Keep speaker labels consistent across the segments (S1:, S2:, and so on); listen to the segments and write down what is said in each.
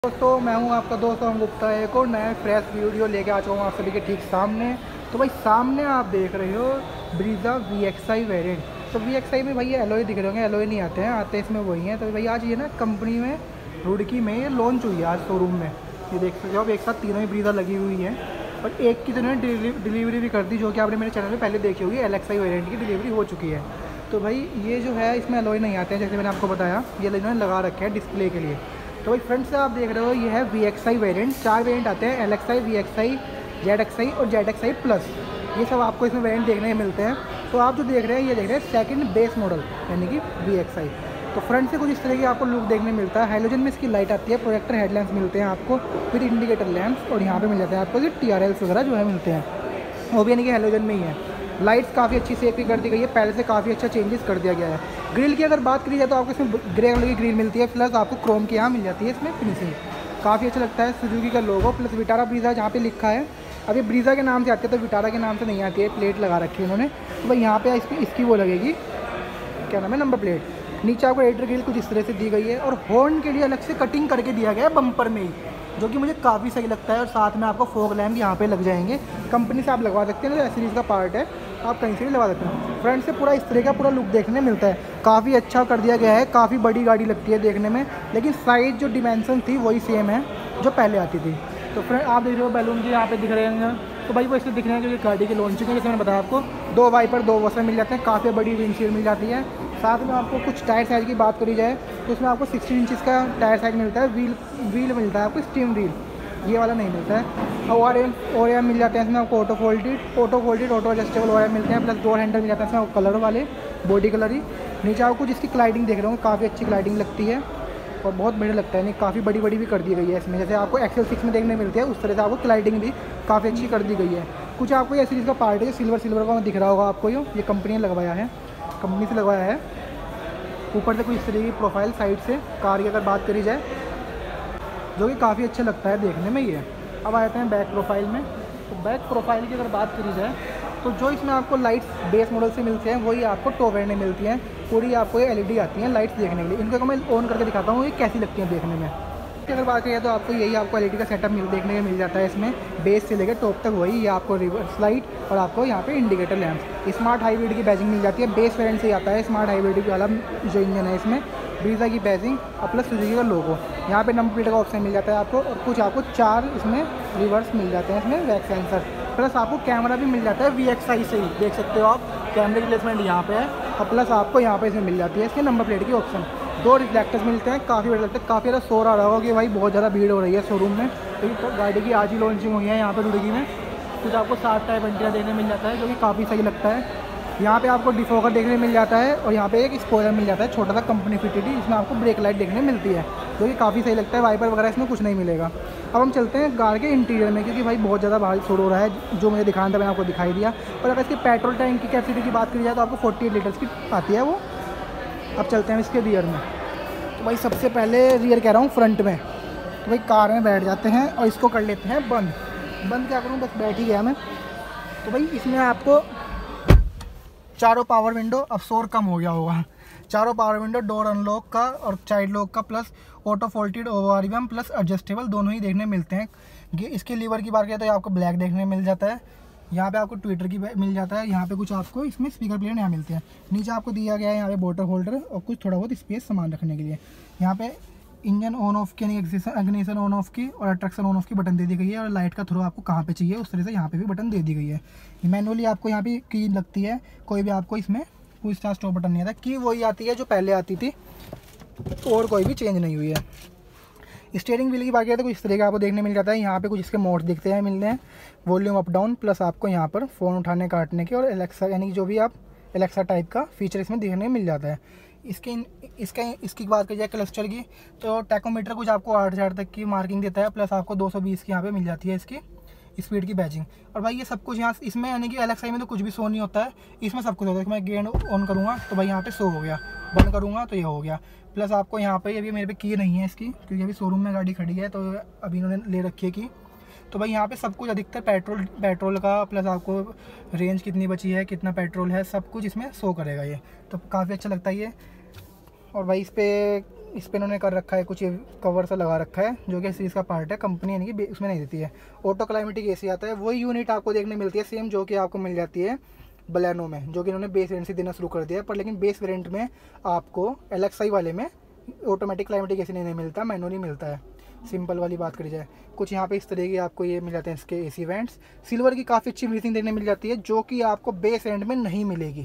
S1: दोस्तों मैं हूं आपका दोस्त अमन गुप्ता। एक और नया फ्रेश वीडियो लेके आ चुका हूं आप सभी के ठीक सामने। तो भाई सामने आप देख रहे हो ब्रीजा VXI वेरिएंट। तो VXI में भाई ये एलॉय दिख रहे होंगे, एलॉय नहीं आते हैं, आते इसमें वही हैं। तो भाई आज ये ना कंपनी में रुड़की में ये लॉन्च हुई है आज शोरूम में। ये देख सकते हो आप, एक साथ तीनों ही ब्रीजा लगी हुई हैं और एक की तो इन्होंने डिलीवरी भी कर दी, जो कि आपने मेरे चैनल में पहले देखी होगी। LXI वेरिएंट की डिलीवरी हो चुकी है। तो भाई ये जो है इसमें एलॉय नहीं आते हैं, जैसे मैंने आपको बताया, ये इन्होंने लगा रखे हैं डिस्प्ले के लिए। तो भाई फ्रंट से आप देख रहे हो ये है VXI वेरिएंट। 4 वेरिएंट आते हैं, LXI, VXI, ZXI और ZXI प्लस। ये सब आपको इसमें वेरिएंट देखने मिलते हैं। तो आप जो देख रहे हैं ये देख रहे हैं सेकंड बेस मॉडल यानी कि VXI। तो फ्रंट से कुछ इस तरह की आपको लुक देखने मिलता है। हेलोजन में इसकी लाइट आती है, प्रोजेक्टर हेडलैम्प्स मिलते हैं आपको, फिर इंडिकेटर लैंप्स, और यहाँ पे मिल जाते हैं आपको ये TRLs वगैरह जो है मिलते हैं, वो भी यानी कि हेलोजन में ही है। लाइट्स काफ़ी अच्छी सेफ भी कर दी गई है, पहले से काफ़ी अच्छा चेंजेस कर दिया गया है। ग्रिल की अगर बात करी जाए तो आपको इसमें ग्रे कलर की ग्रिल मिलती है, प्लस आपको क्रोम की यहाँ मिल जाती है इसमें फिनिशिंग। काफ़ी अच्छा लगता है। सुजुकी का लोगो प्लस विटारा ब्रीजा जहाँ पे लिखा है। अब ये ब्रीजा के नाम से आती है तो विटारा के नाम से नहीं आती है, प्लेट लगा रखी है उन्होंने। तो भाई यहाँ पे इसकी वो लगेगी, क्या नाम है, नंबर प्लेट। नीचे आपको रेडिएटर ग्रिल कुछ इस तरह से दी गई है और हॉर्न के लिए अलग से कटिंग करके दिया गया है बम्पर में ही, जो कि मुझे काफ़ी सही लगता है। और साथ में आपको फॉग लैम्प यहाँ पे लग जाएंगे, कंपनी से आप लगवा सकते हैं, एसरीज का पार्ट है, आप कहीं से भी लगा सकते हैं। फ्रंट से पूरा इस तरह का पूरा लुक देखने मिलता है, काफ़ी अच्छा कर दिया गया है। काफ़ी बड़ी गाड़ी लगती है देखने में, लेकिन साइज़ जो डिमेंशन थी वही सेम है जो पहले आती थी। तो फ्रंट आप देख रहे हो बैलून जी यहाँ पे दिख रहे हैं, तो भाई वो इसलिए दिख रहे हैं क्योंकि गाड़ी की लॉन्चिंग है। जैसे मैंने बताया आपको 2 वाइपर 2 वॉशर मिल जाते हैं, काफ़ी बड़ी विंडशील्ड मिल जाती है। साथ में आपको कुछ टायर साइज़ की बात करी जाए तो उसमें आपको 16 इंचज़ का टायर साइज़ मिलता है। व्हील मिलता है आपको स्टीम व्हील, ये वाला नहीं मिलता है। और ORM मिल जाते हैं इसमें आपको, auto folded auto adjustable ORM मिलते हैं, प्लस डोर हैंडल मिल जाता है इसमें कलर वाले, बॉडी कलर ही। नीचे आपको जिसकी क्लाइडिंग देख रहे होंगे, काफ़ी अच्छी क्लाइडिंग लगती है और बहुत बढ़िया लगता है। नहीं, काफ़ी बड़ी भी कर दी गई है इसमें, जैसे आपको XL6 में देखने मिलती है उस तरह से आपको क्लाइडिंग भी काफ़ी अच्छी कर दी गई है। कुछ आपको ये सीरीज़ का पार्ट है, सिल्वर का दिख रहा होगा आपको, ये कंपनी ने लगवाया है, कंपनी से लगवाया है। ऊपर से कुछ इस तरह की प्रोफाइल साइड से कार की अगर बात करी जाए, जो कि काफ़ी अच्छा लगता है देखने में ये। अब आ जाते हैं बैक प्रोफाइल में। तो बैक प्रोफाइल की अगर बात करी जाए तो जो इसमें आपको लाइट्स बेस मॉडल से मिलते हैं वही आपको टॉप एंड में मिलती हैं। पूरी आपको ये LED आती हैं लाइट्स देखने के लिए। इनको मैं ऑन करके दिखाता हूँ ये कैसी लगती हैं देखने में। अगर बात करें तो आपको यही आपको LED का सेटअप देखने को मिल जाता है इसमें, बेस से लेकर टॉप तक वही। ये आपको रिवर्स लाइट और आपको यहाँ पे इंडिकेटर लैंप। स्मार्ट हाइब्रिड की बैजिंग मिल जाती है, बेस वेरिएंट से ही आता है स्मार्ट हाइब्रिड वाला जो इंजन है इसमें। ब्रीजा की बैजिंग और प्लस सुजुकी का लोगो। यहाँ पे नंबर प्लेट का ऑप्शन मिल जाता है आपको, और कुछ आपको 4 इसमें रिवर्स मिल जाते हैं इसमें बैक सेंसर, प्लस आपको कैमरा भी मिल जाता है VXI से ही, देख सकते हो आप कैमरे की प्लेसमेंट यहाँ पे है। और प्लस आपको यहाँ पे इसमें मिल जाती है इसके नंबर प्लेट की ऑप्शन। 2 रिफ्लेक्टर्स मिलते हैं, काफ़ी बड़े लगते हैं। काफ़ी ज़्यादा शोर आ रहा होगा कि भाई बहुत ज़्यादा भीड़ हो रही है शोरूम में, क्योंकि तो गाड़ी की आज ही लॉन्चिंग हुई है यहाँ पर रुड़की में। कुछ आपको 7 टाइप एंटीना देखने मिल जाता है, जो कि काफ़ी सही लगता है। यहाँ पे आपको डिफोगर देखने मिल जाता है और यहाँ पे एक स्पॉइलर मिल जाता है छोटा सा कंपनी फिटेड, इसमें आपको ब्रेक लाइट देखने मिलती है, जो कि काफ़ी सही लगता है। वाइपर वगैरह इसमें कुछ नहीं मिलेगा। अब हम चलते हैं कार के इंटीरियर में, क्योंकि भाई बहुत ज़्यादा भारी शोर हो रहा है। जो मुझे दिखाना था मैंने आपको दिखाई दिया। और अगर इसके पेट्रोल टैंक की कैपेसिटी की बात करी जाए तो आपको 48 लीटर्स की आती है वो। अब चलते हैं इसके रियर में। तो भाई सबसे पहले रियर कह रहा हूँ, फ्रंट में। तो भाई कार में बैठ जाते हैं और इसको कर लेते हैं बंद क्या करूँ, बस बैठ ही गया मैं। तो भाई इसमें आपको चारों पावर विंडो, अब शोर कम हो गया होगा, चारों पावर विंडो, डोर अनलॉक का और चाइल्ड लॉक का, plus auto folded ORM plus adjustable दोनों ही देखने मिलते हैं। इसके लीवर की बात करें तो आपको ब्लैक देखने मिल जाता है। यहाँ पे आपको ट्विटर की मिल जाता है। यहाँ पे कुछ आपको इसमें स्पीकर प्लेट यहाँ मिलते हैं। नीचे आपको दिया गया है यहाँ पे बोतल होल्डर और कुछ थोड़ा बहुत स्पेस सामान रखने के लिए। यहाँ पे इंजन ऑन ऑफ की, इग्निशन ऑन ऑफ की और अट्रैक्शन ऑन ऑफ की बटन दे दी गई है, और लाइट का थ्रो आपको कहाँ पे चाहिए उस तरह से यहाँ पे भी बटन दे दी गई है। मैनुअली आपको यहाँ पे की लगती है, कोई भी आपको इसमें कोई स्टार्ट स्टॉप बटन नहीं आता। की वही आती है जो पहले आती थी, और कोई भी चेंज नहीं हुई है। स्टीयरिंग व्हील की बात करें तो कुछ इस तरह का आपको देखने मिल जाता है। यहाँ पे कुछ इसके मोड्स दिखते हैं मिलते हैं, वॉल्यूम अप डाउन, प्लस आपको यहाँ पर फ़ोन उठाने काटने के और एलेक्सा यानी कि जो भी आप एलेक्सा टाइप का फीचर इसमें देखने मिल जाता है। इसकी बात की जाए क्लस्टर की, तो टैकोमीटर कुछ आपको 8000 तक की मार्किंग देता है, प्लस आपको 220 की यहाँ पे मिल जाती है इसकी स्पीड की बैजिंग। और भाई ये सब कुछ यहाँ इसमें यानी कि LXI में तो कुछ भी शो नहीं होता है, इसमें सब कुछ होता है। मैं गेन ऑन करूँगा तो भाई यहाँ पे शो हो गया, बंद करूँगा तो ये हो गया। प्लस आपको यहाँ पे अभी मेरे पे की नहीं है इसकी, क्योंकि अभी शोरूम में गाड़ी खड़ी है तो अभी इन्होंने ले रखी है की। तो भाई यहाँ पे सब कुछ अधिकतर पेट्रोल का, प्लस आपको रेंज कितनी बची है, कितना पेट्रोल है, सब कुछ इसमें शो करेगा ये। तो काफ़ी अच्छा लगता है ये। और भाई इस पर इस पे इन्होंने कर रखा है कुछ ये कवर सा लगा रखा है जो कि इस चीज़ का पार्ट है, कंपनी यानी कि उसमें नहीं देती है। ऑटो क्लाइमेटिक एसी आता है, वही यूनिट आपको देखने मिलती है सेम जो कि आपको मिल जाती है बलेनो में, जो कि इन्होंने बेस वेरिएंट से देना शुरू कर दिया है। पर लेकिन बेस वेरिएंट में आपको LXi वाले में ऑटोमेटिक क्लाइमेटिक एसी नहीं मिलता, मैनुअली मिलता है। सिंपल वाली बात करी जाए, कुछ यहाँ पे इस तरह के आपको ये मिल जाते हैं इसके एसी वेंट्स। सिल्वर की काफ़ी अच्छी फिनिशिंग देखने मिल जाती है जो कि आपको बेस वेरिएंट में नहीं मिलेगी।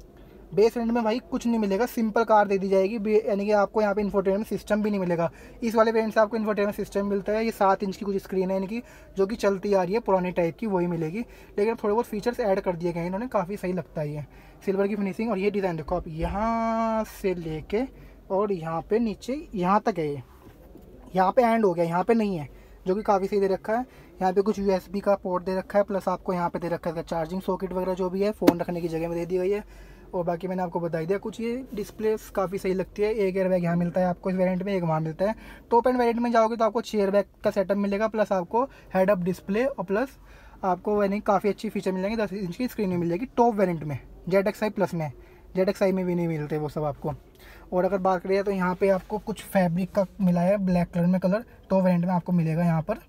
S1: बेस वेरिएंट में भाई कुछ नहीं मिलेगा, सिंपल कार दे दी जाएगी, यानी कि आपको यहाँ पे इंफोटेनमेंट सिस्टम भी नहीं मिलेगा। इस वाले वेरिएंट से आपको इंफोटेनमेंट सिस्टम मिलता है, ये 7 इंच की कुछ स्क्रीन है इनकी जो कि चलती आ रही है पुरानी टाइप की, वही मिलेगी। लेकिन थोड़े बहुत फीचर्स ऐड कर दिए गए हैं इन्होंने, काफ़ी सही लगता है ये सिल्वर की फिनिशिंग। और ये डिज़ाइन देखो आप, यहाँ से लेके और यहाँ पे नीचे यहाँ तक है, ये यहाँ पे एंड हो गया, यहाँ पे नहीं है, जो कि काफ़ी सही दे रखा है। यहाँ पे कुछ USB का पोर्ट दे रखा है, प्लस आपको यहाँ पे दे रखा है चार्जिंग सॉकेट वगैरह जो भी है, फ़ोन रखने की जगह में दे दी गई है। और बाकी मैंने आपको बता दिया कुछ, ये डिस्प्ले काफ़ी सही लगती है। एक एयरबैग यहाँ मिलता है आपको इस वेरिएंट में, एक वहाँ मिलता है। टॉप एंड वेरिएंट में जाओगे तो आपको 6 एयरबैग का सेटअप मिलेगा, प्लस आपको हेड अप डिस्प्ले और प्लस आपको यानी काफ़ी अच्छी फीचर मिल जाएंगे। 10 इंच की स्क्रीन में मिल जाएगी टॉप वेरिएंट में, ZXi प्लस में। ZXi में भी नहीं मिलते वो सब आपको। और अगर बात करें तो यहाँ पे आपको कुछ फैब्रिक का मिला है ब्लैक कलर में, कलर टॉप वेरिएंट में आपको मिलेगा यहाँ पर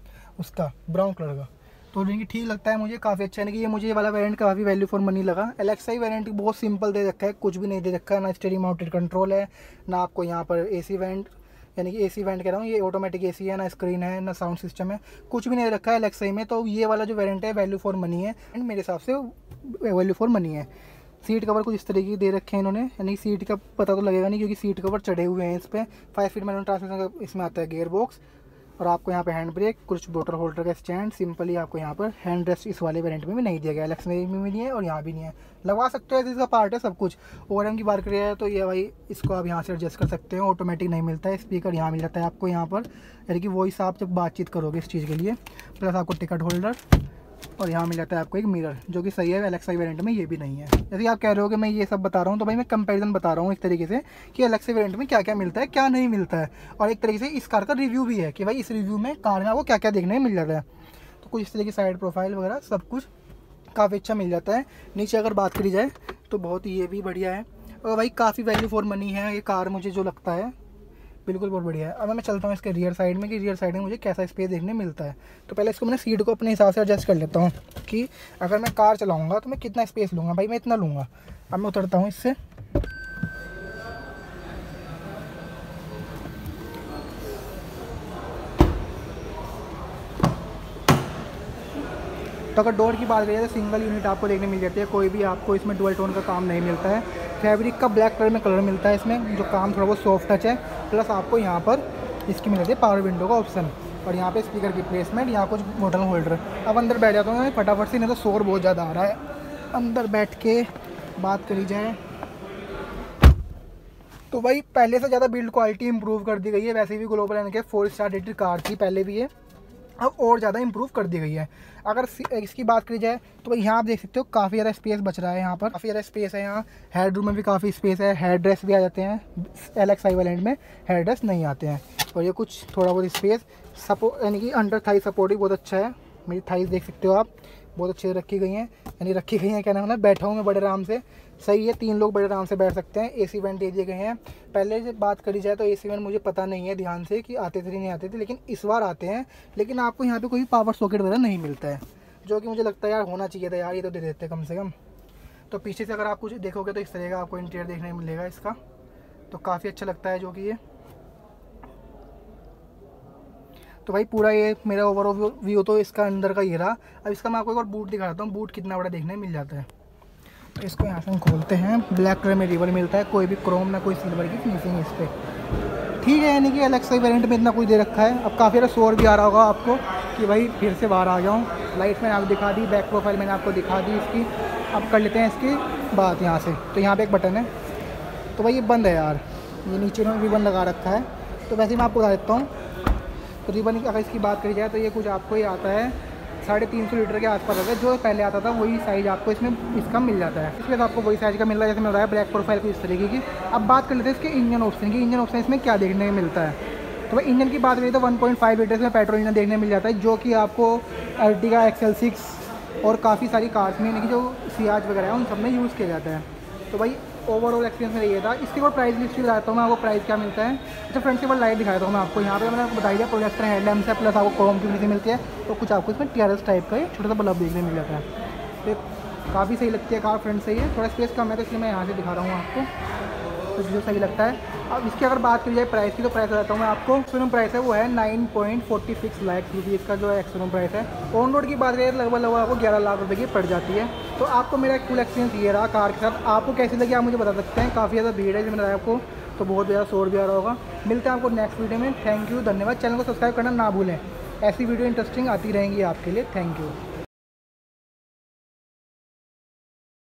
S1: उसका ब्राउन कलर का, तो यानी कि ठीक लगता है मुझे, काफ़ी अच्छा है। कि ये मुझे ये वाला वेरिएंट काफ़ी वैल्यू फॉर मनी लगा। LXi वेरिएंट बहुत सिंपल दे रखा है, कुछ भी नहीं दे रखा है, ना स्टीयरिंग माउंटेड कंट्रोल है, ना आपको यहाँ पर AC वेंट, यानी कि AC वेंट कह रहा हूँ, ये ऑटोमेटिक AC है, ना स्क्रीन है, ना साउंड सिस्टम है, कुछ भी नहीं रखा है LXi में। तो ये वाला जो वेरिएंट है वैल्यू फॉर मनी है, एंड मेरे हिसाब से वैल्यू फॉर मनी है। सीट कवर कुछ इस तरीके की दे रखे हैं इन्होंने, यानी सीट का पता तो लगेगा नहीं क्योंकि सीट कवर चढ़े हुए हैं इस पर। 5 फीट मैनुअल ट्रांसमिशन का इसमें आता है गियर बॉक्स, और आपको यहाँ पे हैंड ब्रेक, कुछ बोतल होल्डर का स्टैंड, सिंपली आपको यहाँ पर हैंड रेस्ट इस वाले वेरिएंट में भी नहीं दिया गया, LX में भी नहीं है और यहाँ भी नहीं है। लगवा सकते हो, इसका पार्ट है सब कुछ। ORM की बात करें तो ये भाई इसको आप यहाँ से एडजस्ट कर सकते हो, ऑटोमेटिक नहीं मिलता है। स्पीकर यहाँ मिल जाता है आपको यहाँ पर, यानी कि वॉइस आप जब बातचीत करोगे इस चीज़ के लिए, प्लस आपको टिकट होल्डर, और यहाँ मिल जाता है आपको एक मिरर जो कि सही है। LXi वेरिएंट में ये भी नहीं है। जैसे आप कह रहे हो कि मैं ये सब बता रहा हूँ, तो भाई मैं कंपैरिजन बता रहा हूँ इस तरीके से कि LXi वेरिएंट में क्या क्या मिलता है, क्या नहीं मिलता है, और एक तरीके से इस कार का रिव्यू भी है कि भाई इस रिव्यू में कार में आपको क्या क्या देखने मिल जाता है। तो कुछ इस तरीके की साइड प्रोफाइल वगैरह सब कुछ काफ़ी अच्छा मिल जाता है। नीचे अगर बात करी जाए तो बहुत ही ये भी बढ़िया है, और भाई काफ़ी वैल्यू फॉर मनी है ये कार, मुझे जो लगता है बिल्कुल बहुत बढ़िया है। अब मैं चलता हूँ इसके रियर साइड में कि रियर साइड में मुझे कैसा स्पेस देखने मिलता है। तो पहले इसको मैंने सीट को अपने हिसाब से एडजस्ट कर लेता हूँ कि अगर मैं कार चलाऊँगा तो मैं कितना स्पेस लूँगा। भाई मैं इतना लूँगा। अब मैं उतरता हूँ इससे, तो अगर डोर की बात करें तो सिंगल यूनिट आपको देखने मिल जाती है, कोई भी आपको इसमें डुअल टोन का काम नहीं मिलता है। फैब्रिक का ब्लैक कलर में कलर मिलता है इसमें, जो काम थोड़ा बहुत सॉफ्ट टच है। प्लस आपको यहाँ पर इसकी मिल जाती है पावर विंडो का ऑप्शन, और यहाँ पे स्पीकर की प्लेसमेंट, यहाँ कुछ बोतल होल्डर। अब अंदर बैठ जाता हूँ मैं फटाफट से, नहीं तो शोर बहुत ज़्यादा आ रहा है। अंदर बैठ के बात करी जाए तो भाई पहले से ज़्यादा बिल्ड क्वालिटी इंप्रूव कर दी गई है। वैसे भी ग्लोबल एन के 4 स्टार रेटेड कार थी पहले भी है, अब और ज़्यादा इंप्रूव कर दी गई है। अगर इसकी बात करी जाए तो भाई यहाँ आप देख सकते हो काफ़ी ज़्यादा स्पेस बच रहा है, यहाँ पर काफ़ी ज़्यादा स्पेस है। यहाँ हेड रूम में भी काफ़ी स्पेस है, हेड रेस्ट भी आ जाते हैं। LXi वेरिएंट में हेड रेस्ट नहीं आते हैं। और ये कुछ थोड़ा बहुत स्पेस सपोर्ट, यानी कि अंडर थाई सपोर्ट भी बहुत अच्छा है। मेरी थाइस देख सकते हो आप, बहुत अच्छे से रखी गई हैं, यानी रखी गई हैं क्या नाम है, बैठा हूँ मैं बड़े आराम से, सही है। 3 लोग बड़े आराम से बैठ सकते हैं। AC वेंट दे दिए गए हैं। पहले जब बात करी जाए तो AC वेंट मुझे पता नहीं है ध्यान से कि आते थे नहीं आते थे, लेकिन इस बार आते हैं। लेकिन आपको यहाँ पे कोई पावर सॉकेट वगैरह नहीं मिलता है, जो कि मुझे लगता है यार होना चाहिए था यार, ये तो दे देते कम से कम। तो पीछे से अगर आप कुछ देखोगे तो इस तरह का आपको इंटीरियर देखने को मिलेगा इसका, तो काफ़ी अच्छा लगता है जो कि ये। तो भाई पूरा ये मेरा ओवरऑल व्यू तो इसका अंदर का ये रहा। अब इसका मैं आपको एक और बूट दिखाता हूँ, बूट कितना बड़ा देखने मिल जाता है। तो इसको यहाँ से हम खोलते हैं, ब्लैक कलर में रिबन मिलता है, कोई भी क्रोम ना कोई सिल्वर की फिनिशिंग इस पर, ठीक है। यानी कि LXi वेरिएंट में इतना कुछ दे रखा है। अब काफ़ी ज़्यादा शोर भी आ रहा होगा आपको कि भाई फिर से बाहर आ जाऊँ। लाइट मैंने आपको दिखा दी, बैक प्रोफाइल मैंने आपको दिखा दी इसकी। अब कर लेते हैं इसकी बात यहाँ से। तो यहाँ पर एक बटन है, तो भाई ये बंद है यार, ये नीचे में रिबन लगा रखा है। तो वैसे मैं आपको बता देता हूँ, तो रिबन अगर इसकी बात करी जाए तो ये कुछ आपको ये आता है 350 लीटर के आसपास आता है। जो पहले आता था वही साइज़ आपको इसमें इसका मिल जाता है। इसमें आपको वही साइज़ का मिल रहा है जैसे मिल रहा है, ब्लैक प्रोफाइल को इस तरीके की। अब बात कर लेते हैं इसके इंजन ऑप्शन की। इंजन ऑप्शन इसमें क्या देखने को मिलता है, तो भाई इंजन की बात करें तो 1.5 लीटर में पेट्रोल इंजन देखने मिल जाता है, जो कि आपको Ertiga XL6 और काफ़ी सारी कार्स में, यानी कि जो सियाज वगैरह है उन सब में यूज़ किया जाता है। तो भाई ओवरऑल एक्सपीरियंस मेरा ये था। इसकी और प्राइस लिस्ट भी बताता हूँ मैं आपको, प्राइस क्या मिलता है। अच्छा फ्रंट से लाइट दिखाता हूँ मैं आपको। यहाँ पे मैंने आपको बता दिया प्रोजेक्टर हेडलैम्प है, प्लस आपको क्रोम की भी मिलती है, तो कुछ आपको इसमें TRS टाइप का छोटा सा बल्ब देखने मिल जाता है। तो काफ़ी सही लगती है कार, फ्रंट सही है, थोड़ा स्पेस कम है तो इसलिए मैं यहाँ से दिखा रहा हूँ आपको, तो जो सही लगता है। अब इसकी अगर बात की जाए प्राइस की, तो प्राइस बताता हूँ मैं आपको। एक्सोरूम प्राइस है वो है 9.46 लाख रुपीज़ का जो है एक्सोरूम प्राइस है। ऑन रोड की बात करें लगभग आपको 11 लाख रुपए की पड़ जाती है। तो आपको मेरा फुल एक्सपीरियंस ये रहा कार के साथ। आपको कैसी लगी आप मुझे बता सकते हैं। काफ़ी ज़्यादा भीड़ है जो मैंने बताया आपको, तो बहुत ज़्यादा शोर भी आ रहा होगा। मिलते हैं आपको नेक्स्ट वीडियो में। थैंक यू, धन्यवाद। चैनल को सब्सक्राइब करना ना भूलें, ऐसी वीडियो इंटरेस्टिंग आती रहेंगी आपके लिए। Thank you.